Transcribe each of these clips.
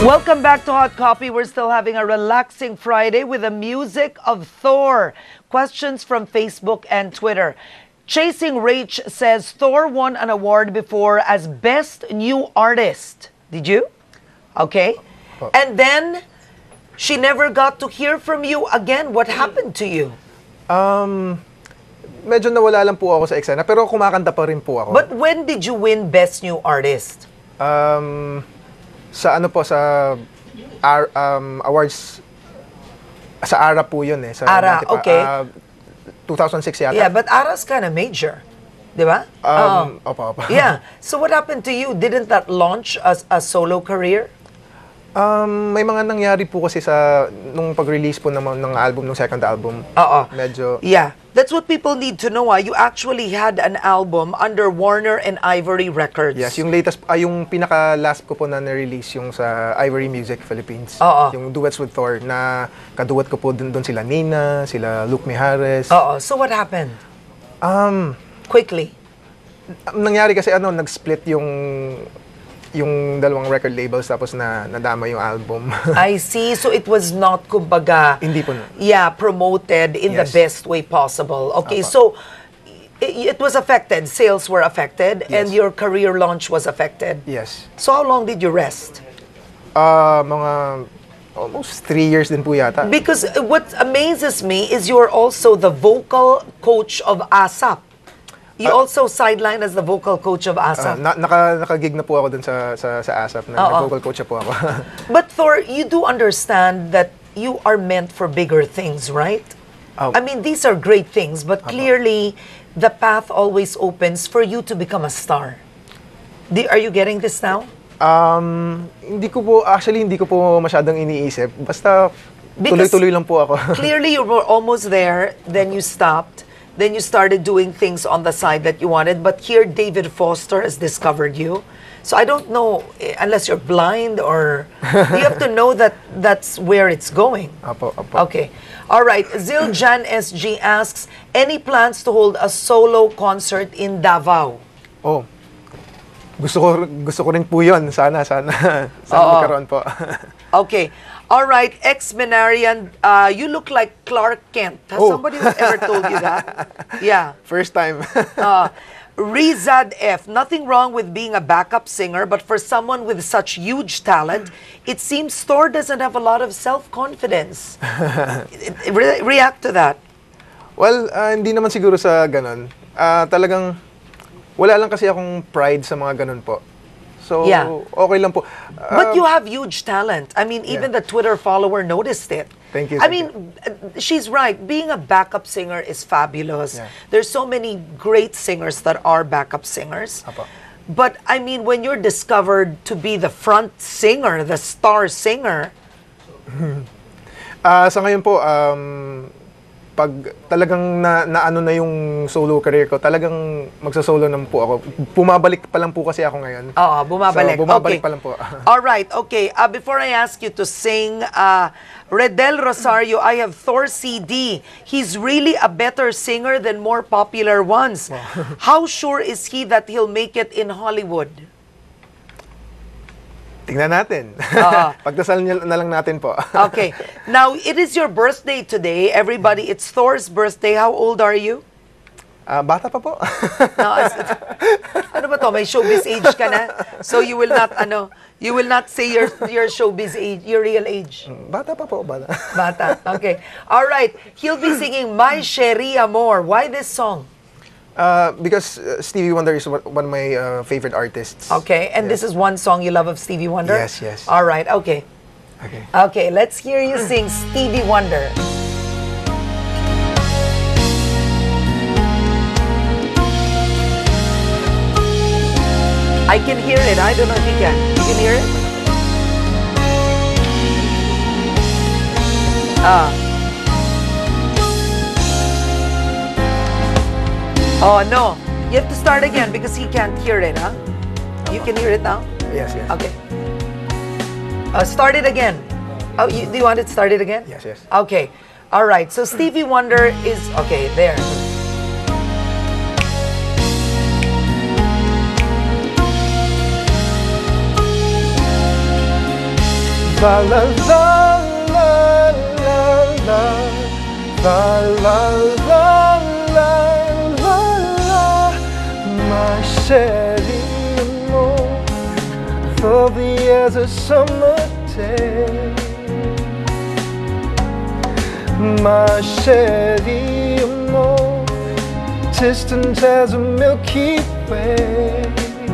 Welcome back to Hot Copy. We're still having a relaxing Friday with the music of Thor. Questions from Facebook and Twitter. Chasing Rach says Thor won an award before as Best New Artist. Did you? Okay. And then she never got to hear from you again. What happened to you? Medyo nawala lang po ako sa eksena, pero kumakanta pa rin po ako. But when did you win Best New Artist? Sa ano po, sa awards, sa ARA po yun eh. Sa ARA, dati pa. okay. 2006 yata. Yeah, but ARA's kind of major. Di ba? Opo. Yeah. So what happened to you? Didn't that launch a solo career? May mga nangyari po kasi sa nung pag-release po ng album, ng second album. Medyo... Yeah. That's what people need to know. You actually had an album under Warner and Ivory Records. Yes, yung latest, yung pinaka-last ko po na na-release yung sa Ivory Music Philippines. Yung Duets with Thor, na kaduet ko po doon sila Nina, sila Luke Mijares. So what happened? Quickly. Nangyari kasi nag-split yung dalawang record labels tapos nadama yung album. I see. So it was not, kumbaga, hindi po. Yeah, promoted in the best way possible. Okay, so it was affected. Sales were affected and your career launch was affected. Yes. So how long did you rest? Mga almost 3 years din po yata. Because what amazes me is you're also the vocal coach of ASAP. You also sideline as the vocal coach of ASAP. Nakagig na po ako dun sa ASAP na vocal coach po ako. But Thor, you do understand that you are meant for bigger things, right? I mean, these are great things, but clearly the path always opens for you to become a star. Are you getting this now? Hindi ko po masyadong iniisip. Basta tuloy-tuloy lang po ako. Clearly you were almost there, then you stopped. Then you started doing things on the side that you wanted. But here, David Foster has discovered you. So I don't know, unless you're blind or... you have to know that that's where it's going. Apo. Okay. All right. Ziljan SG asks, any plans to hold a solo concert in Davao? Gusto ko rin po yun. Sana magkaroon po. Okay. All right, ex-Menarian, you look like Clark Kent. Has somebody ever told you that? Yeah. First time. Rizad F, nothing wrong with being a backup singer, but for someone with such huge talent, it seems Thor doesn't have a lot of self-confidence. React to that. Well, hindi naman siguro sa ganon. Talagang, wala lang kasi akong pride sa mga ganon po. So, okay lang po. But you have huge talent. I mean, even the Twitter follower noticed it. Thank you. I mean, she's right. Being a backup singer is fabulous. There's so many great singers that are backup singers. But, I mean, when you're discovered to be the front singer, the star singer... sa ngayon po, pag talagang naano na yung solo career ko, talagang magsa-solo naman po ako. Bumabalik pa lang po kasi ako ngayon. Bumabalik. So, bumabalik pa lang po. All right, okay. Before I ask you to sing, Redel Rosario, I have Thor CD. He's really a better singer than more popular ones. How sure is he that he'll make it in Hollywood? Tingnan natin. Pagdasal na lang natin po. Okay. Now, it is your birthday today. Everybody, it's Thor's birthday. How old are you? Bata pa po. No, ano ba to? May showbiz age ka na? So you will not say your showbiz age, your real age. Bata pa po, bata. Bata. Okay. All right. He'll be singing My Sherry Amor. Why this song? Because Stevie Wonder is one of my favorite artists. Okay, and this is one song you love of Stevie Wonder? Yes. All right, okay. Okay, let's hear you sing Stevie Wonder. I can hear it. I don't know if you can. You can hear it? Oh, no. You have to start again because he can't hear it, huh? You can hear it now? Yes. Okay. Start it again. Do you want it started again? Yes. Okay. All right. So Stevie Wonder is... Okay, there. La la la la la la la la la la la la. My chérie amour, lovely as a summer day. My chérie amour, distant as a Milky Way.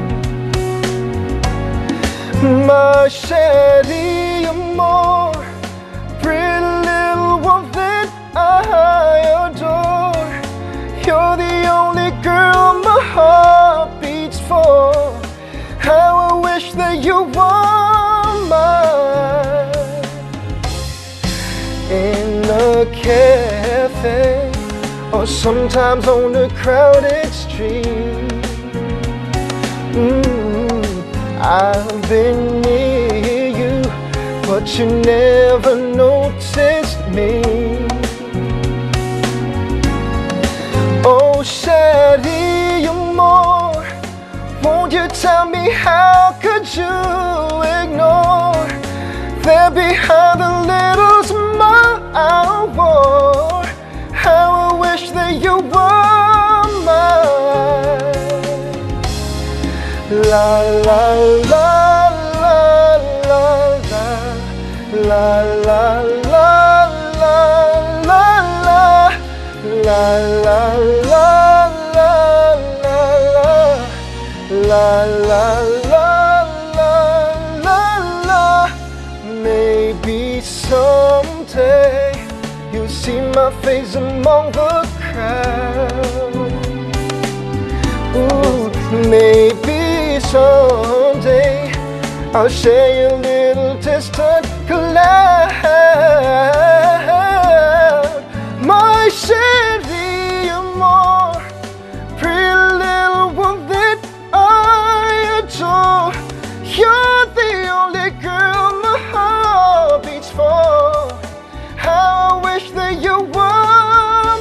My chérie amour, pretty little one that I adore. You're the only girl my heart beats for. How I wish that you were mine. In a cafe, or sometimes on a crowded street. I've been near you, but you never noticed me. Oh, chérie amour, won't you tell me how could you ignore that behind the little smile I wore? How I wish that you were mine. La la la la la la la la la la la la la la la la la. Maybe someday you'll see my face among the crowd. Ooh, maybe someday I'll share your little distant cloud. My chérie amour, pretty little one that I adore. You're the only girl my heart beats for. How I wish that you were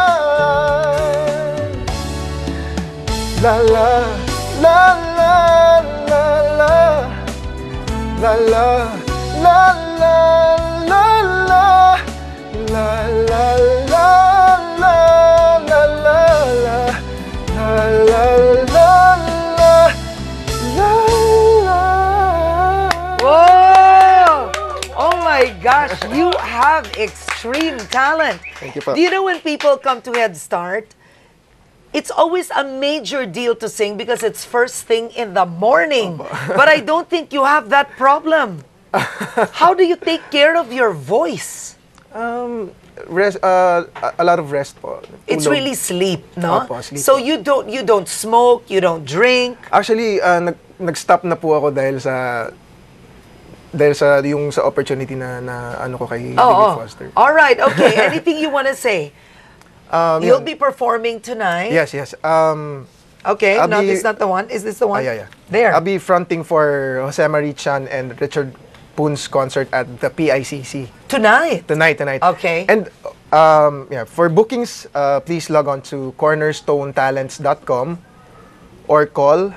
mine. La la la la la la la la la la la la la la Gosh, you have extreme talent. Thank you, po. Do you know when people come to Head Start, it's always a major deal to sing because it's first thing in the morning. But I don't think you have that problem. How do you take care of your voice? Rest, a lot of rest po. It's really sleep, no? Opo, sleep so po. you don't smoke, you don't drink. Actually, nag-stop na po ako dahil sa yung sa opportunity na ano ko kay David Foster. All right, okay. Anything you want to say? You'll be performing tonight. Yes. Okay, no, this is not the one. Is this the one? Yeah. There. I'll be fronting for Jose Marie Chan and Richard Poon's concert at the PICC. Tonight? Tonight. Okay. And for bookings, please log on to cornerstonetalents.com or call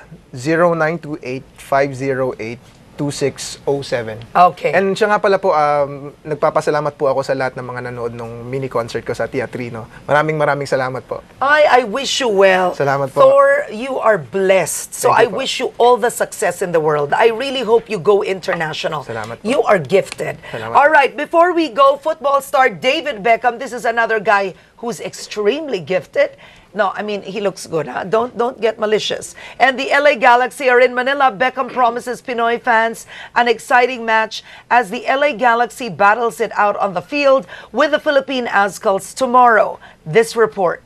0928-508-2607. Okay. And siya nga pala po, nagpapasalamat po ako sa lahat ng mga nanood ng mini concert ko sa Teatrino. Maraming salamat po. I wish you well. Salamat po. Thor, you are blessed. So I Thank you po. wish you all the success in the world. I really hope you go international. Salamat po. You are gifted. Salamat. All right, before we go, football star David Beckham. This is another guy who's extremely gifted. No, I mean, he looks good, huh? Don't get malicious. And the LA Galaxy are in Manila. Beckham promises Pinoy fans an exciting match as the LA Galaxy battles it out on the field with the Philippine Azkals tomorrow. This report.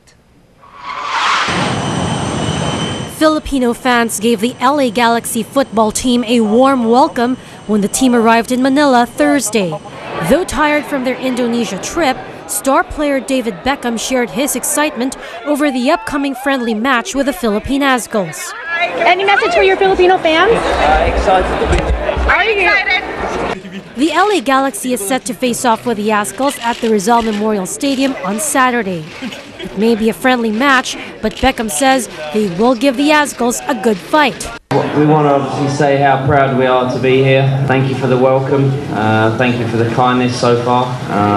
Filipino fans gave the LA Galaxy football team a warm welcome when the team arrived in Manila Thursday. Though tired from their Indonesia trip, star player David Beckham shared his excitement over the upcoming friendly match with the Philippine Azkals. Any message for your Filipino fans? Excited to be here. Are you excited? The LA Galaxy is set to face off with the Azkals at the Rizal Memorial Stadium on Saturday. It may be a friendly match, but Beckham says they will give the Azkals a good fight. We want to obviously say how proud we are to be here. Thank you for the welcome. Thank you for the kindness so far.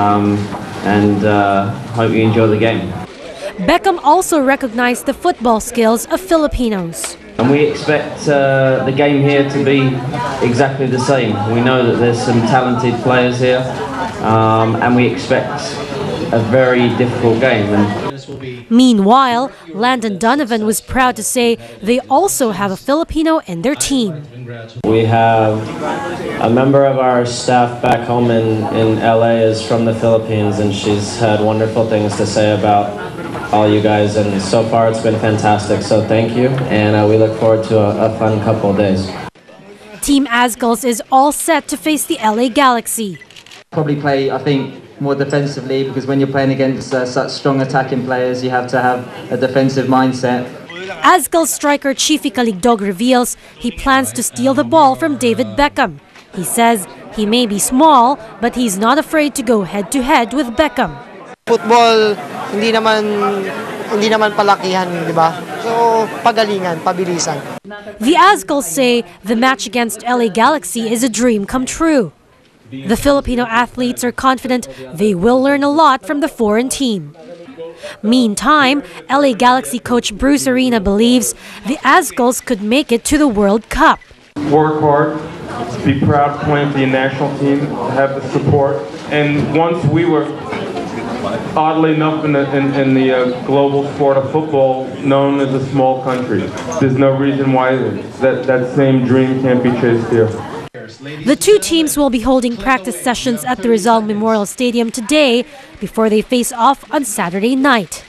And hope you enjoy the game. Beckham also recognized the football skills of Filipinos. And we expect the game here to be exactly the same. We know that there's some talented players here, and we expect a very difficult game. Meanwhile, Landon Donovan was proud to say they also have a Filipino in their team. We have a member of our staff back home in LA is from the Philippines, and she's had wonderful things to say about all you guys, and so far it's been fantastic, so thank you, and we look forward to a fun couple of days. Team Azgals is all set to face the LA Galaxy. Probably play, I think, more defensively, because when you're playing against such strong attacking players, you have to have a defensive mindset. Azgals striker Chifi Caligdog reveals he plans to steal the ball from David Beckham. He says he may be small, but he's not afraid to go head-to-head with Beckham. Football, hindi naman palakihan, di ba? So, pagalingan, pabilisan. The Azgals say the match against LA Galaxy is a dream come true. The Filipino athletes are confident they will learn a lot from the foreign team. Meantime, LA Galaxy coach Bruce Arena believes the Azgals could make it to the World Cup. Work hard, be proud playing for your national team, have the support. And once we were, oddly enough, in the global sport of football, known as a small country. There's no reason why that same dream can't be chased here. The two teams will be holding practice sessions at the Rizal Memorial Stadium today before they face off on Saturday night.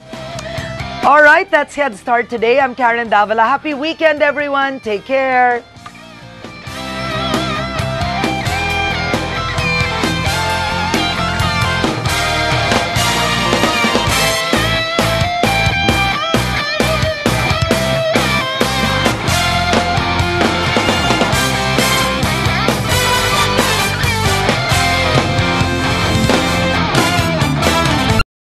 All right, that's Head Start today. I'm Karen Davila. Happy weekend, everyone. Take care.